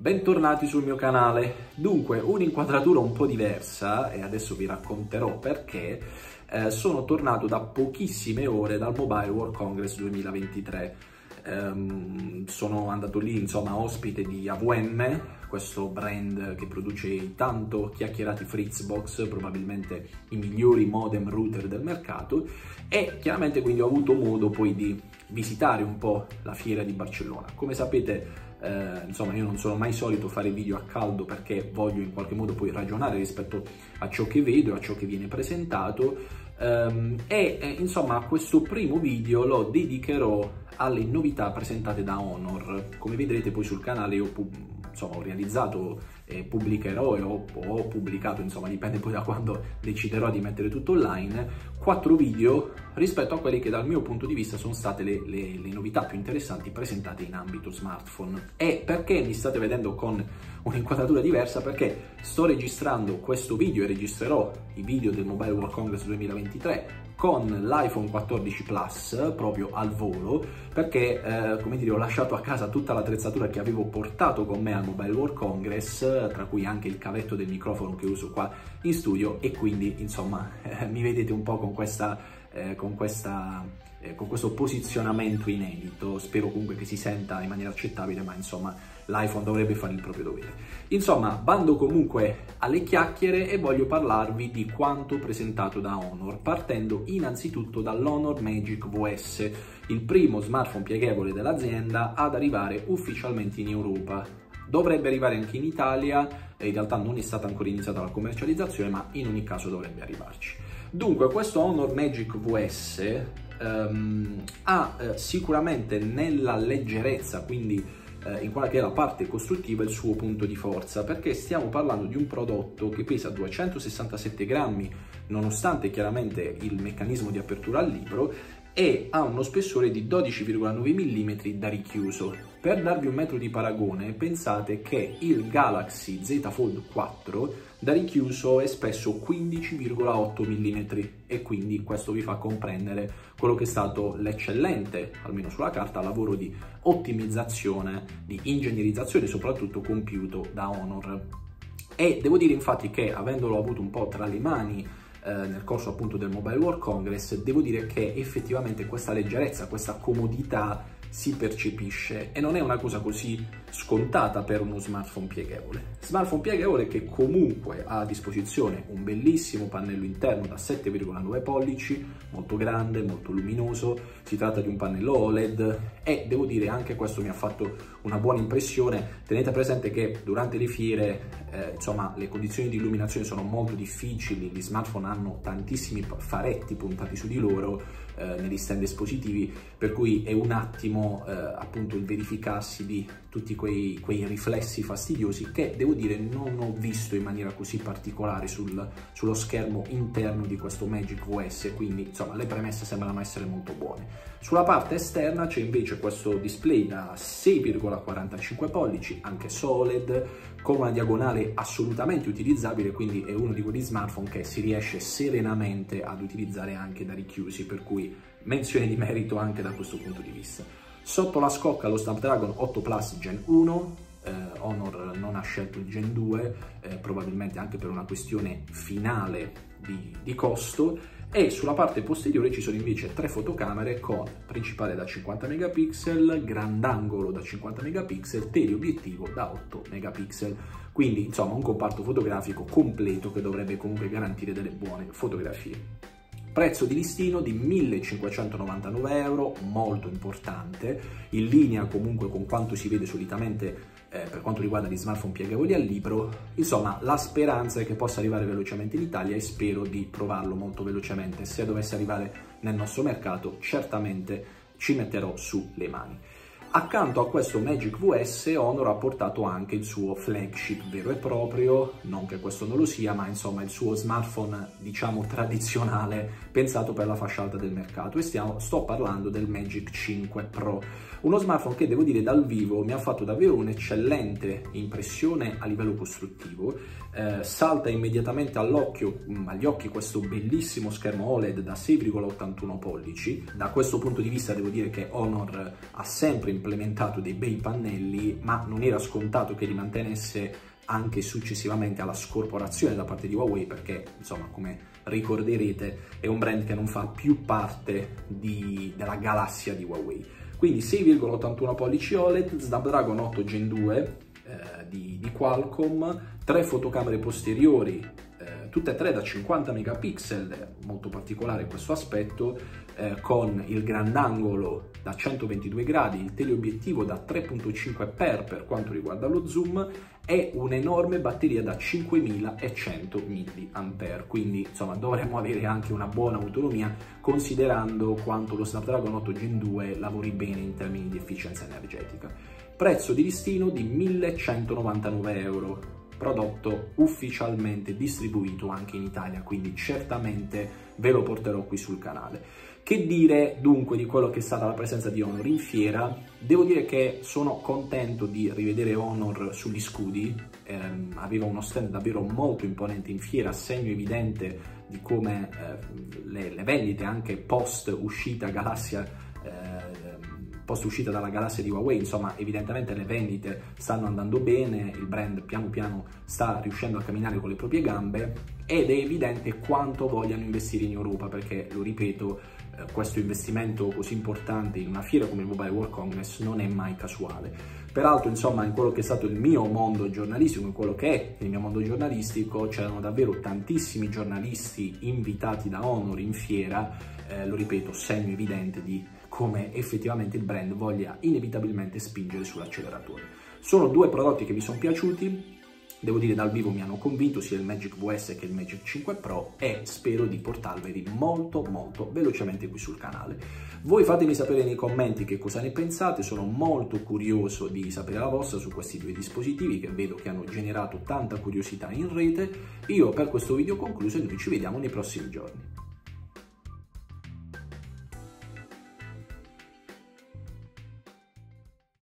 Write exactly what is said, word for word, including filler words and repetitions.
Bentornati sul mio canale. Dunque, un'inquadratura un po' diversa, e adesso vi racconterò perché. Eh, sono tornato da pochissime ore dal Mobile World Congress duemilaventitré. Um, sono andato lì, insomma, ospite di A V M, questo brand che produce i tanto chiacchierati Fritzbox, probabilmente i migliori modem router del mercato, e chiaramente quindi ho avuto modo poi di visitare un po' la fiera di Barcellona. Come sapete, eh, insomma, io non sono mai solito fare video a caldo perché voglio in qualche modo poi ragionare rispetto a ciò che vedo, a ciò che viene presentato. Um, e eh, insomma questo primo video lo dedicherò alle novità presentate da Honor. Come vedrete poi sul canale io insomma, ho realizzato e pubblicherò e ho, ho pubblicato, insomma dipende poi da quando deciderò di mettere tutto online, quattro video rispetto a quelli che dal mio punto di vista sono state le, le, le novità più interessanti presentate in ambito smartphone. E perché mi state vedendo con un'inquadratura diversa? Perché sto registrando questo video e registrerò i video del Mobile World Congress duemilaventitré con l'iPhone quattordici Plus proprio al volo, perché eh, come dire, ho lasciato a casa tutta l'attrezzatura che avevo portato con me al Mobile World Congress, tra cui anche il cavetto del microfono che uso qua in studio, e quindi insomma eh, mi vedete un po' con questa eh, con questa eh, con questo posizionamento inedito. Spero comunque che si senta in maniera accettabile, ma insomma l'iPhone dovrebbe fare il proprio dovere. Insomma, bando comunque alle chiacchiere e voglio parlarvi di quanto presentato da Honor, partendo innanzitutto dall'Honor Magic V S, il primo smartphone pieghevole dell'azienda ad arrivare ufficialmente in Europa. Dovrebbe arrivare anche in Italia, in realtà non è stata ancora iniziata la commercializzazione, ma in ogni caso dovrebbe arrivarci. Dunque, questo Honor Magic V S um, ha eh, sicuramente nella leggerezza, quindi in quella che è la parte costruttiva, il suo punto di forza, perché stiamo parlando di un prodotto che pesa duecentosessantasette grammi, nonostante chiaramente il meccanismo di apertura al libro, e ha uno spessore di dodici virgola nove millimetri da richiuso. Per darvi un metro di paragone, pensate che il Galaxy Z Fold quattro da richiuso è spesso quindici virgola otto millimetri, e quindi questo vi fa comprendere quello che è stato l'eccellente, almeno sulla carta, lavoro di ottimizzazione, di ingegnerizzazione, soprattutto compiuto da Honor. E devo dire infatti che, avendolo avuto un po' tra le mani eh, nel corso appunto del Mobile World Congress, devo dire che effettivamente questa leggerezza, questa comodità si percepisce, e non è una cosa così scontata per uno smartphone pieghevole. Smartphone pieghevole che comunque ha a disposizione un bellissimo pannello interno da sette virgola nove pollici, molto grande, molto luminoso. Si tratta di un pannello O L E D e devo dire anche questo mi ha fatto una buona impressione. Tenete presente che durante le fiere eh, insomma le condizioni di illuminazione sono molto difficili, gli smartphone hanno tantissimi faretti puntati su di loro eh, negli stand espositivi, per cui è un attimo eh, appunto il verificarsi di tutti quei, quei riflessi fastidiosi che devo dire non ho visto in maniera così particolare sul, sullo schermo interno di questo Magic V S, quindi insomma le premesse sembrano essere molto buone. Sulla parte esterna c'è invece questo display da sei virgola quarantacinque pollici, anche S O L E D, con una diagonale assolutamente utilizzabile, quindi è uno di quegli smartphone che si riesce serenamente ad utilizzare anche da richiusi, per cui menzione di merito anche da questo punto di vista. Sotto la scocca lo Snapdragon otto Plus Gen uno, eh, Honor non ha scelto il Gen due, eh, probabilmente anche per una questione finale di, di costo, e sulla parte posteriore ci sono invece tre fotocamere con principale da cinquanta megapixel, grandangolo da cinquanta megapixel, teleobiettivo da otto megapixel, quindi insomma un comparto fotografico completo che dovrebbe comunque garantire delle buone fotografie. Prezzo di listino di millecinquecentonovantanove euro, molto importante, in linea comunque con quanto si vede solitamente eh, per quanto riguarda gli smartphone pieghevoli al libro. Insomma, la speranza è che possa arrivare velocemente in Italia e spero di provarlo molto velocemente. Se dovesse arrivare nel nostro mercato, certamente ci metterò su le mani. Accanto a questo Magic V S, Honor ha portato anche il suo flagship vero e proprio, non che questo non lo sia, ma insomma il suo smartphone diciamo tradizionale pensato per la fascia alta del mercato, e stiamo, sto parlando del Magic cinque Pro, uno smartphone che devo dire dal vivo mi ha fatto davvero un'eccellente impressione a livello costruttivo. Eh, salta immediatamente all'occhio, agli occhi questo bellissimo schermo O L E D da sei virgola ottantuno pollici. Da questo punto di vista devo dire che Honor ha sempre implementato dei bei pannelli, ma non era scontato che li mantenesse anche successivamente alla scorporazione da parte di Huawei, perché insomma, come ricorderete, è un brand che non fa più parte di, della galassia di Huawei. Quindi sei virgola ottantuno pollici O L E D, Snapdragon otto Gen due eh, di, di Qualcomm, tre fotocamere posteriori, eh, tutte e tre da cinquanta megapixel, molto particolare questo aspetto, eh, con il grandangolo da centoventidue gradi, il teleobiettivo da tre virgola cinque per per quanto riguarda lo zoom, e un'enorme batteria da cinquemilacento milliampere ora, quindi insomma dovremmo avere anche una buona autonomia, considerando quanto lo Snapdragon otto Gen due lavori bene in termini di efficienza energetica. Prezzo di listino di millecentonovantanove euro, prodotto ufficialmente distribuito anche in Italia, quindi certamente ve lo porterò qui sul canale. Che dire dunque di quello che è stata la presenza di Honor in fiera? Devo dire che sono contento di rivedere Honor sugli scudi, eh, aveva uno stand davvero molto imponente in fiera, segno evidente di come eh, le, le vendite anche post uscita galassia eh, post uscita dalla galassia di Huawei, insomma evidentemente le vendite stanno andando bene, il brand piano piano sta riuscendo a camminare con le proprie gambe, ed è evidente quanto vogliano investire in Europa, perché lo ripeto, eh, questo investimento così importante in una fiera come il Mobile World Congress non è mai casuale. Peraltro, insomma, in quello che è stato il mio mondo giornalistico, in quello che è il mio mondo giornalistico, c'erano davvero tantissimi giornalisti invitati da Honor in fiera, eh, lo ripeto, segno evidente di come effettivamente il brand voglia inevitabilmente spingere sull'acceleratore. Sono due prodotti che mi sono piaciuti, devo dire dal vivo mi hanno convinto, sia il Magic V S che il Magic cinque Pro, e spero di portarveli molto molto velocemente qui sul canale. Voi fatemi sapere nei commenti che cosa ne pensate, sono molto curioso di sapere la vostra su questi due dispositivi che vedo che hanno generato tanta curiosità in rete. Io per questo video ho concluso e noi ci vediamo nei prossimi giorni.